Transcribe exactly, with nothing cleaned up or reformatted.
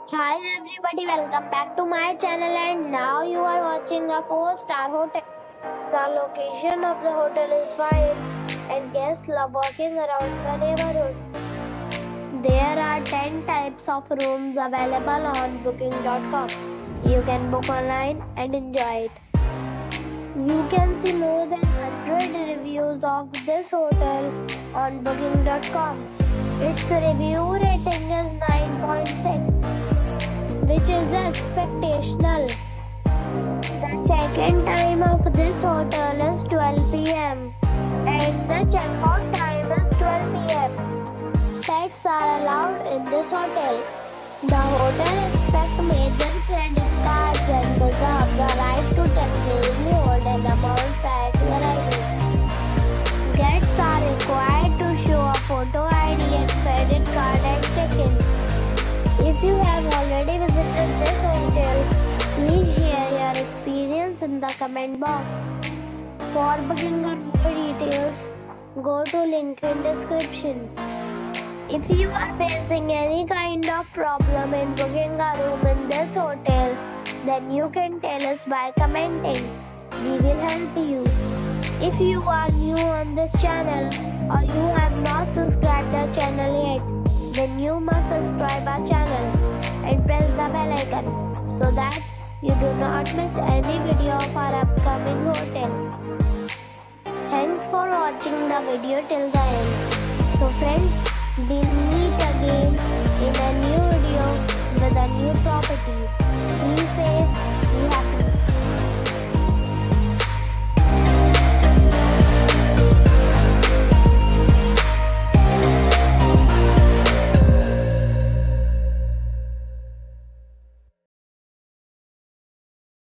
Hi everybody, welcome back to my channel and now you are watching a four star hotel. The location of the hotel is fine and guests love walking around the neighborhood. There are ten types of rooms available on booking dot com. You can book online and enjoy it. You can see more than one hundred reviews of this hotel on booking dot com. Its review rating is nine point six. Which is the expectational. The check-in time of this hotel is twelve p m and the check-out time is twelve p m Pets are allowed in this hotel. The hotel expects major credit cards and reserves the right to temporarily hold an amount prior to arrival. Guests are required to show a photo I D and credit card at check-in. If you have already visited this hotel, please share your experience in the comment box. For booking or more details, go to link in description. If you are facing any kind of problem in booking a room in this hotel, then you can tell us by commenting. We will help you. If you are new on this channel or you have not subscribed our channel yet, then you must subscribe our channel and press the bell icon so that you do not miss any video of our upcoming hotel. Thanks for watching the video till the end. So friends, we'll meet again in a new video with a new property.